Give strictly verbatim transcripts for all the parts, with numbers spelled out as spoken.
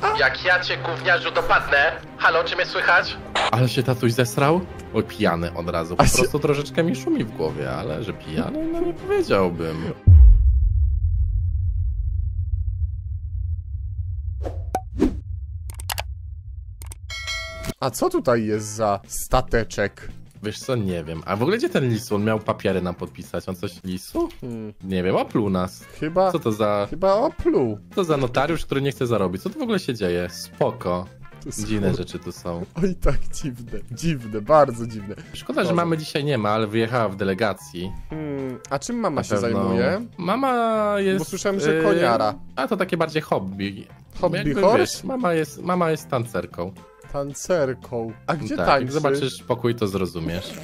Jak ja cię, gówniarzu, dopadnę. Halo, czy mnie słychać? Ale się tatuś zesrał? Oj, pijany od razu. Po A się- prostu troszeczkę mi szumi w głowie, ale że pijany, no nie powiedziałbym. A co tutaj jest za stateczek? Wiesz co, nie wiem. A w ogóle gdzie ten lisu? On miał papiery nam podpisać. On coś lisu? Hmm, Nie wiem, opluł nas. chyba... Co to za... Chyba opluł. Co to za notariusz, który nie chce zarobić? Co tu w ogóle się dzieje? Spoko. To są- Dziwne rzeczy tu są. Oj, tak dziwne. Dziwne, bardzo dziwne. Szkoda, że Dobra. mamy dzisiaj nie ma, ale wyjechała w delegacji. Hmm, a czym mama Na się pewno. zajmuje? Mama jest... Bo słyszałem, że yy, koniara. A to takie bardziej hobby. Hobby Jakby, horse? wiesz, mama jest, mama jest tancerką. Tancerką. A gdzie tak, tańczy? jak zobaczysz pokój, to zrozumiesz.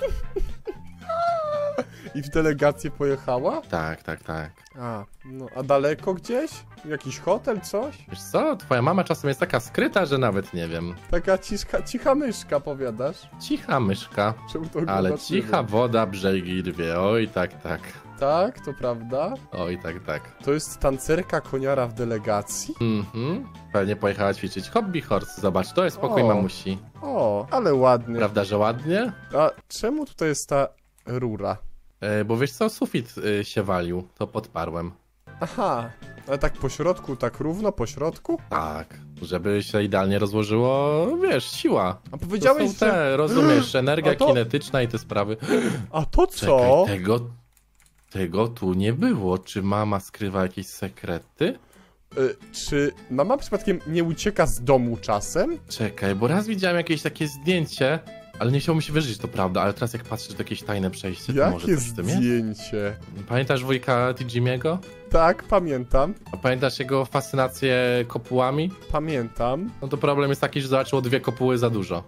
I w delegację pojechała? Tak, tak, tak. A, no, a daleko gdzieś? Jakiś hotel, coś? Wiesz co, twoja mama czasem jest taka skryta, że nawet nie wiem. Taka cicha, cicha myszka, powiadasz? Cicha myszka, Czemu to ale chyba cicha tyle? woda brzegi rwie. Oj, tak, tak. Tak, to prawda. Oj, tak, tak. To jest tancerka koniara w delegacji? Mhm. Pewnie pojechała ćwiczyć hobby horse. Zobacz, to jest pokój O. mamusi. O, ale ładnie. Prawda, że ładnie? A czemu tutaj jest ta rura? E, bo wiesz co, sufit e, się walił, to podparłem. Aha, ale tak po środku, tak równo po środku? Tak, żeby się idealnie rozłożyło, wiesz, siła. A To powiedziałeś, są te, że... rozumiesz, energia A to- kinetyczna i te sprawy. A to co? Czekaj, tego, tego tu nie było. Czy mama skrywa jakieś sekrety? Y, czy mama przypadkiem nie ucieka z domu czasem? Czekaj, bo raz widziałem jakieś takie zdjęcie, ale nie chciało mi się wierzyć, że to prawda, ale teraz jak patrzę, że to jakieś tajne przejście, to może Jakie coś w tym jest? zdjęcie? Pamiętasz wujka Tijimiego? Tak, pamiętam, A pamiętasz jego fascynację kopułami? pamiętam. No to problem jest taki, że zobaczyło dwie kopuły za dużo.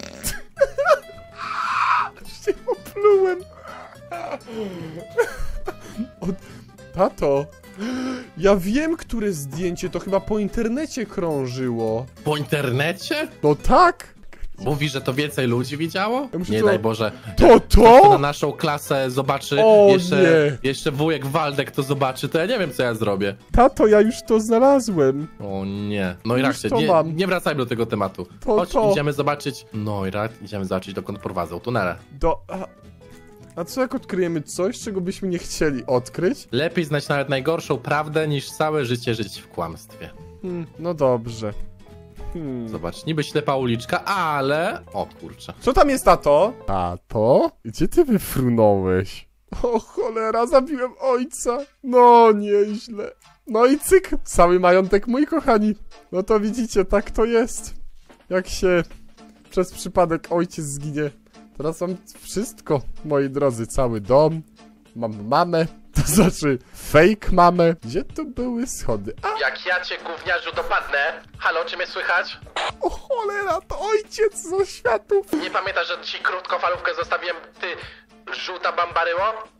Się oplułem. O, tato, ja wiem, które zdjęcie to chyba po internecie krążyło. Po internecie? No tak? Mówi, że to więcej ludzi widziało? Ja muszę Nie to- daj Boże. To Kto na to? naszą klasę zobaczy, O, jeszcze, nie. jeszcze wujek Waldek to zobaczy, to ja nie wiem, co ja zrobię. Tato, ja już to znalazłem. O nie. No i Już raczej, to nie, mam. nie wracajmy do tego tematu. To Chodź, to. idziemy zobaczyć. No i rad, idziemy zobaczyć, dokąd prowadzą tunele. Do... A, a co jak odkryjemy coś, czego byśmy nie chcieli odkryć? Lepiej znać nawet najgorszą prawdę, niż całe życie żyć w kłamstwie. Hmm, no dobrze. Hmm. Zobacz, niby ślepa uliczka, ale... O kurczę. Co tam jest, tato? Tato? Gdzie ty wyfrunąłeś? O cholera, zabiłem ojca. No, nieźle. No i cyk, cały majątek mój, kochani. No to widzicie, tak to jest. Jak się przez przypadek ojciec zginie. Teraz mam wszystko, moi drodzy, cały dom. Mam mamę, to znaczy fake mamę. Gdzie tu były schody? A, Jak ja cię, gówniarzu, dopadnę... Halo, czy mnie słychać? o cholera, to ojciec ze światów. Nie pamiętasz, że ci krótkofalówkę zostawiłem, ty... Żółta bambaryło?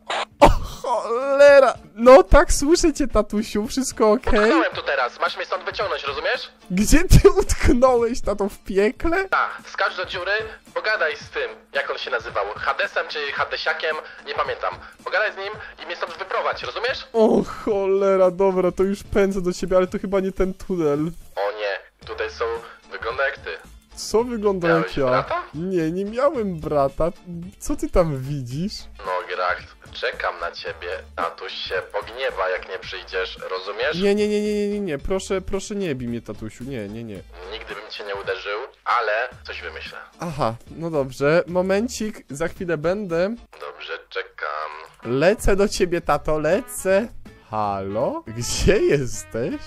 O cholera! No tak, słyszę cię, tatusiu, wszystko okej? Utknąłem tu teraz, masz mnie stąd wyciągnąć, rozumiesz? Gdzie ty utknąłeś, tato, w piekle? Tak, skacz do dziury, pogadaj z tym, jak on się nazywał, Hadesem czy Hadesiakiem, nie pamiętam. Pogadaj z nim i mnie stąd wyprowadź, rozumiesz? O cholera, dobra, to już pędzę do ciebie, ale to chyba nie ten tunel. O nie, tutaj są, wygląda jak ty. Co wygląda Miałeś jak ja? brata? Nie, nie miałem brata. Co ty tam widzisz? No Gracht, czekam na ciebie, tatuś się pogniewa jak nie przyjdziesz, rozumiesz? Nie, nie, nie, nie, nie, nie, nie, proszę, proszę nie bij mnie, tatusiu, nie, nie, nie. Nigdy bym cię nie uderzył, ale coś wymyślę. Aha, no dobrze, momencik, za chwilę będę. Dobrze, czekam. Lecę do ciebie, tato, lecę. Halo? Gdzie jesteś?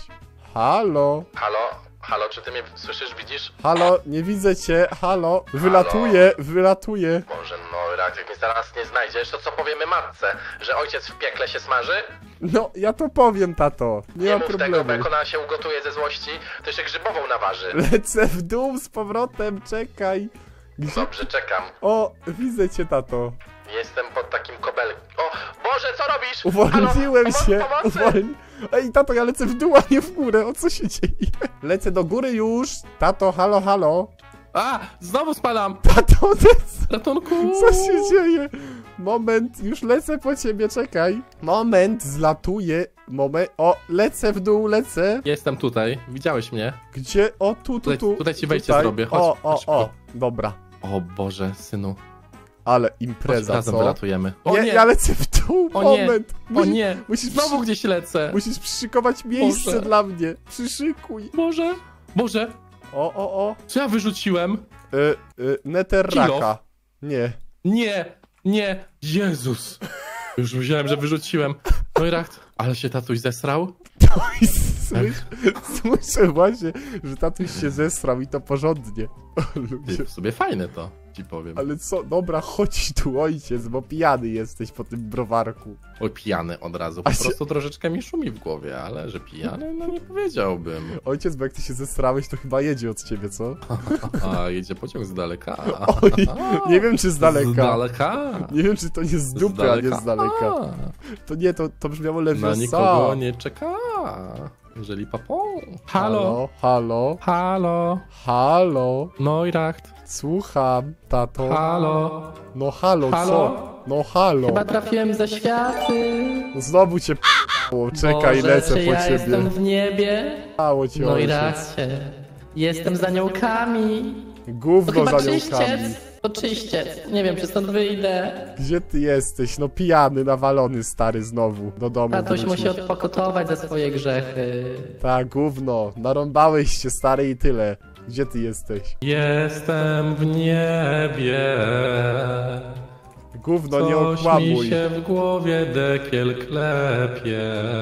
Halo? Halo? Halo, czy ty mnie słyszysz, widzisz? Halo, nie widzę cię, halo, wylatuję, wylatuję. Boże, no Gracht, jak mnie zaraz nie znajdziesz, to co powiemy matce? Że ojciec w piekle się smaży? No, ja to powiem, tato, nie, Nie ma mów tego, problemu. bo jak ona się ugotuje ze złości, to jeszcze grzybową naważy. Lecę w dół z powrotem, czekaj. Gdzie? Dobrze, czekam. O, widzę cię, tato. Jestem pod takim kobelkiem. O, Boże, co robisz? Uwolniłem Halo, się. pomocy, pomocy! Uwolni... Ej, tato, ja lecę w dół, a nie w górę. O co się dzieje? Lecę do góry już. Tato, halo, halo. A, znowu spadam! Tato, des... Ratunku! co się dzieje? moment, już lecę po ciebie, czekaj. Moment, zlatuję, moment, o, lecę w dół, lecę. Jestem tutaj, widziałeś mnie? Gdzie? O, tu, tu, Tutaj, tu. tutaj ci wejście tutaj. zrobię, chodź. O, o, chodź, o, dobra. O Boże, synu. Ale Chodź, impreza, razem co? wylatujemy. O nie, nie, ja lecę w dół, O nie, moment. o Musisz, nie, musisz, znowu przy, gdzieś lecę. musisz przyszykować miejsce Boże. dla mnie. Przyszykuj. Boże, Boże, O, o, o. co ja wyrzuciłem? Y, y, Netherraka. Nie. Nie, nie, Jezus. Już myślałem, że wyrzuciłem. No i racht, ale się tatuś zesrał? I słyszę, słyszę właśnie, że tatuś się zesrał i to porządnie. O, ludzie. Ty, w sobie fajne to, ci powiem. Ale co? Dobra, chodź tu, ojciec, bo pijany jesteś po tym browarku. Oj, pijany od razu, po A się- prostu troszeczkę mi szumi w głowie, ale że pijany, no nie powiedziałbym. Ojciec, bo jak ty się zesrałeś, to chyba jedzie od ciebie, co? A, jedzie pociąg z daleka. Oj, nie wiem, czy z daleka. Z daleka. Nie wiem, czy to nie z dupy, a nie z daleka. To nie, to, to brzmiało Na lewiosa. nikogo nie czeka. Jeżeli papą. Halo. Halo, Halo. halo. No i racht. Słucham, tato. Halo. No halo, Halo? co? No halo. Chyba trafiłem ze światy. No znowu cię p***ło. Czekaj, Boże, lecę czy po ja ciebie. jestem w niebie? Mało cię, No i ojciec. racie. Jestem za aniołkami. To Gówno chyba za nią czyściec. To czyściec. Nie wiem, czy stąd wyjdę. Gdzie ty jesteś? No pijany, nawalony stary znowu. Do domu Tatuś wrócisz. musi odpokutować za swoje grzechy. Tak, gówno. Narąbałeś się, stary, i tyle. Gdzie ty jesteś? Jestem w niebie. Gówno, nie Coś okłamuj. mi się w głowie dekiel klepie.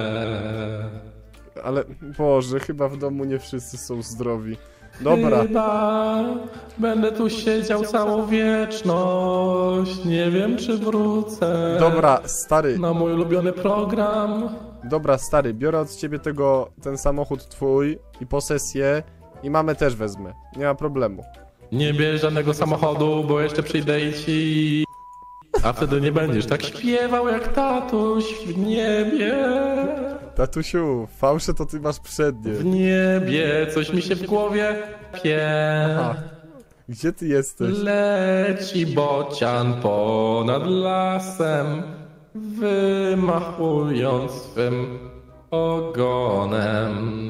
Ale, Boże, chyba w domu nie wszyscy są zdrowi. Dobra, Chyba będę tu siedział całą wieczność. Nie wiem, czy wrócę. dobra, stary, Na mój ulubiony program. dobra, stary, biorę od ciebie tego, ten samochód twój i posesję i mamę też wezmę. Nie ma problemu. Nie bierz żadnego samochodu, bo jeszcze przyjdę i ci... A wtedy nie będziesz tak śpiewał jak tatuś w niebie. Tatusiu, fałsze to ty masz przednie. W niebie coś mi się w głowie pie. A, gdzie ty jesteś? Leci bocian ponad lasem, wymachując swym ogonem.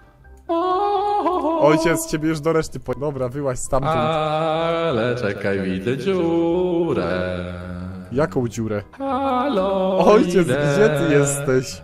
O, Ojciec, ciebie już do reszty po... Dobra, wyłaź stamtąd. ale czekaj, widzę dziurę. Jaką dziurę? Halo, Ojciec, idę, gdzie ty jesteś?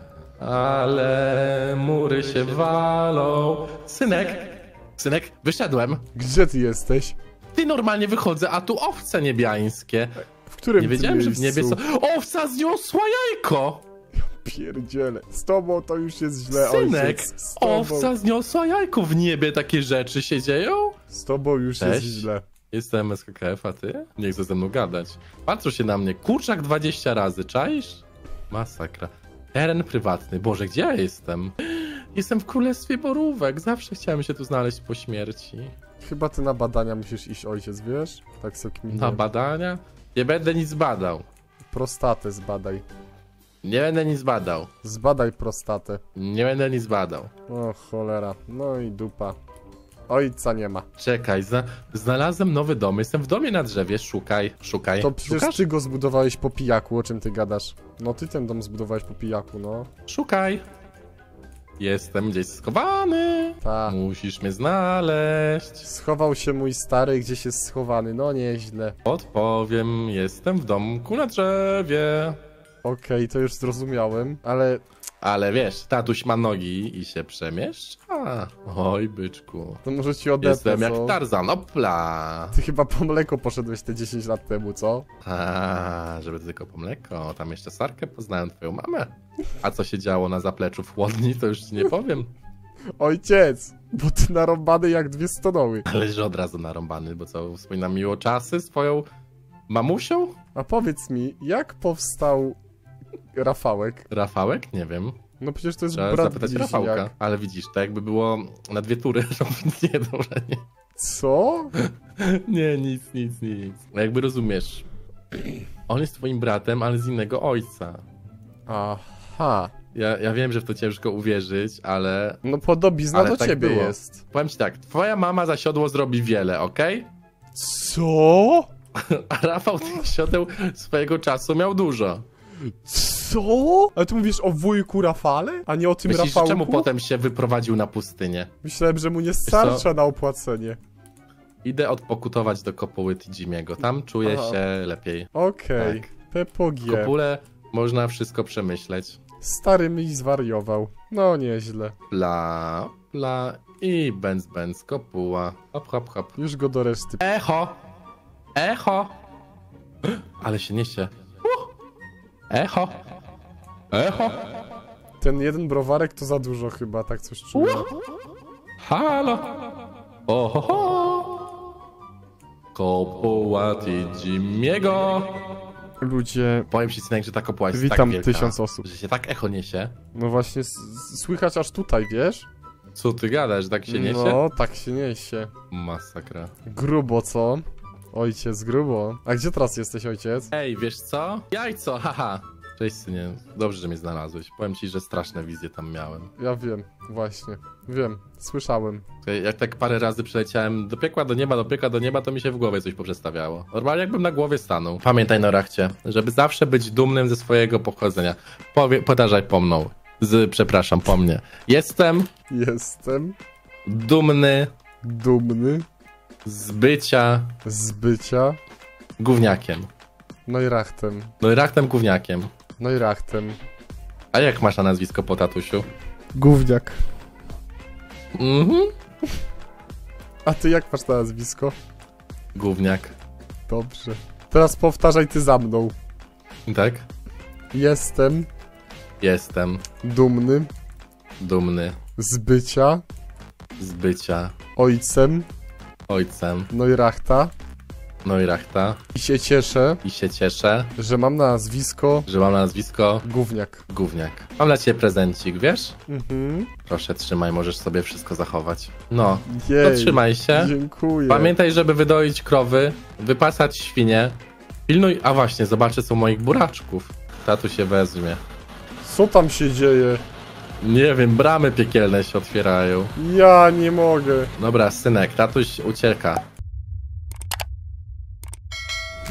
ale mury się walą. Synek, synek, wyszedłem. Gdzie ty jesteś? Ty normalnie wychodzę, a tu owce niebiańskie. W którym Nie ty wiedziałem, że w miejscu? niebie są... Owca zniosła jajko! Pierdziele. Z tobą to już jest źle, Synek, ojciec. Z tobą, owca zniosła jajko. W niebie takie rzeczy się dzieją? z tobą już Cześć. jest źle. Jestem S K K F, a ty? Nie chcę ze mną gadać. Patrzą się na mnie. Kurczak dwadzieścia razy, czaisz? Masakra. Teren prywatny. Boże, gdzie ja jestem? Jestem w Królestwie Borówek. Zawsze chciałem się tu znaleźć po śmierci. Chyba ty na badania musisz iść, ojciec, wiesz? Tak sobie kminię. Na badania? Nie będę nic badał. Prostatę zbadaj. Nie będę nic badał. Zbadaj prostatę. Nie będę nic badał. O cholera. No i dupa. Ojca nie ma. Czekaj, zna znalazłem nowy dom. Jestem w domie na drzewie. Szukaj, szukaj. To przecież Szukasz? ty go zbudowałeś po pijaku, o czym ty gadasz? No ty ten dom zbudowałeś po pijaku, no. Szukaj. Jestem gdzieś schowany. Ta. Musisz mnie znaleźć. Schował się mój stary, gdzieś jest schowany, no nieźle. Odpowiem, jestem w domku na drzewie. Okej, to już zrozumiałem, ale Ale wiesz, tatuś ma nogi i się przemieszcza. Oj, byczku. to może ci odetnę, Jestem jak co? Tarzan, opla. Ty chyba po mleko poszedłeś te dziesięć lat temu, co? A, żeby tylko po mleko. Tam jeszcze Sarkę poznałem, twoją mamę. A co się działo na zapleczu w chłodni, to już ci nie powiem. Ojciec, bo ty narąbany jak dwie stodoły. Ale że od razu narąbany, bo co, wspominam miło czasy z twoją mamusią? A powiedz mi, jak powstał Rafałek? Rafałek? Nie wiem. No przecież to jest Trzeba brat zapytać bliźniak. Rafałka. Ale widzisz, to jakby było na dwie tury. Nie, dobrze, nie. Co? Nie, nic, nic, nic. No jakby rozumiesz, on jest twoim bratem, ale z innego ojca. Aha. Ja, ja wiem, że w to ciężko uwierzyć, ale No podobizna Ale do tak ciebie było. jest. powiem ci tak, twoja mama za siodło zrobi wiele, okej? Co? A Rafał tych siodeł swojego czasu miał dużo. Co? Ale ty mówisz o wujku Rafale? A nie o tym Myślisz, Rafałku? czemu potem się wyprowadził na pustynię? Myślałem, że mu nie starcza na opłacenie. Idę odpokutować do kopuły Tijimiego. Tam czuję Aha. się lepiej. Okej, Tak. Peppo W G. kopule można wszystko przemyśleć. Stary mi zwariował. No nieźle. Bla, bla i benz, benz, kopuła. Hop, hop, hop. Już go do reszty. Echo! Echo! Ale się niesie. Uh! Echo! Echo! Ten jeden browarek to za dużo chyba, tak coś czuję. Halo! Oho! Kopuła Tijimiego! Ludzie, Powiem ci, synek, że ta kopuła jest witam tak wielka, tysiąc osób. że się tak echo niesie. No właśnie, s- słychać aż tutaj, wiesz? Co ty gadasz, tak się niesie? No, tak się niesie. Masakra. Grubo, co? Ojciec, grubo. A gdzie teraz jesteś, ojciec? Ej, wiesz co? Jajco, haha! Cześć, synie. Dobrze, że mnie znalazłeś. Powiem ci, że straszne wizje tam miałem. Ja wiem, właśnie. Wiem, słyszałem. Jak tak parę razy przeleciałem do piekła, do nieba, do piekła, do nieba, to mi się w głowie coś poprzestawiało. Normalnie jakbym na głowie stanął. Pamiętaj, Norachcie, żeby zawsze być dumnym ze swojego pochodzenia. Powie, podarzaj po mną. Z, przepraszam, po mnie. Jestem Jestem dumny dumny z bycia z bycia gówniakiem. Neurachtem. No i rachtem gówniakiem. Neurachtem. A jak masz na nazwisko po tatusiu? Gówniak. Mhm. A ty jak masz na nazwisko? Gówniak. Dobrze. Teraz powtarzaj ty za mną. Tak? Jestem Jestem dumny dumny z bycia z bycia ojcem ojcem. Neurachta No i rachta. i się cieszę, I się cieszę, że mam na nazwisko że mam na nazwisko Gówniak. Gówniak. Mam dla ciebie prezencik, wiesz? Mhm. Proszę, trzymaj, możesz sobie wszystko zachować. No, Jej. to trzymaj się. Dziękuję. Pamiętaj, żeby wydoić krowy, wypasać świnie. Pilnuj, a właśnie, zobaczę co moich buraczków. Tatu się wezmie. Co tam się dzieje? Nie wiem, bramy piekielne się otwierają. Ja nie mogę. Dobra, synek, tatuś ucieka.